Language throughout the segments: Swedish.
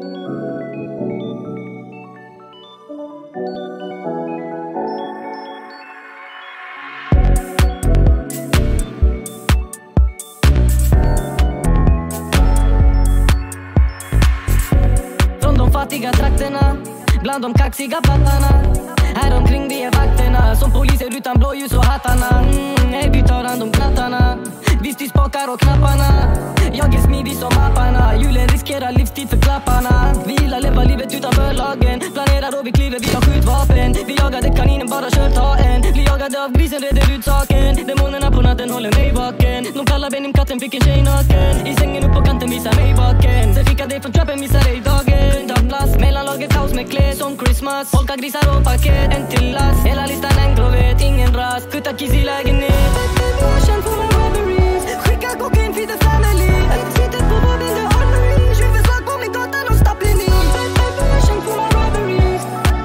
Från de fattiga trakterna, bland de kaxiga blattarna. Här omkring vi är vakterna, som poliser utan blåljus och hattarna. Nej, vi tar hand om knattarna, vi styr spakar och knapparna. Jag är smidig som apparna, julen riskerar livstid för klapparna. Vi gillar leva livet utanför lagen, planerar och vi kliver, vi har skjutvapen. Vi jagade kaninen, bara kört ha en. Blir jagade av grisen, reder ut saken. Demonerna på natten håller mig vaken. De kallar Benim katten, fick en tjej naken. I sängen upp på kanten, visar mig vaken. Sen fick jag dig från trappen, missar dig dagen. Ta plats, mellanlager kaos med klä som Christmas. Folka grisar och paket, en till last. Hela listan en vet ingen rast. Kutta kiss i lägenhet. Känd för my robberies. Skicka kokain, feed the family. Sitter på vår bil, the armory. Tjuvbeslag på min gata, nån stappling i. Känd för my robberies.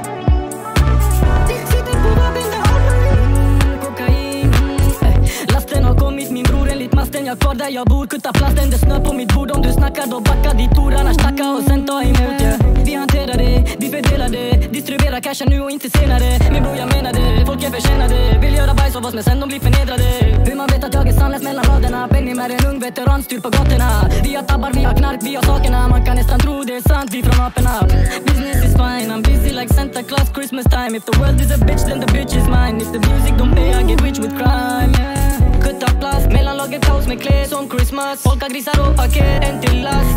Sitter på vår bil, the armory. Kokain. Lasten har kommit, min bror, enligt masten. Jag kvar där jag bor, kutta plasten. Det snö på mitt bord, om du snackar då backa ditt ord. Annars tacka och sen ta emot, yeah. Vi hanterar det, vi fördelar det. Distribuera cashen nu och inte senare. Min bror, jag menar det, folk är förtjänade. Vill göra bajs av oss men sen de blir förnedrade. Hur man vet att jag är sannläst mellan raderna. Benim är en ung veteran, styr på gatorna. Vi har tabbar, vi har knark, vi har sakerna. Man kan nästan tro det är sant, vi från aporna. Business is fine, I'm busy like Santa Claus Christmas time. If the world is a bitch then the bitch is mine. If the music don't pay I get rich with crime, yeah. Kutta plast, mellanlager kaos med klä som Christmas. Folka grisar och paket, en till last.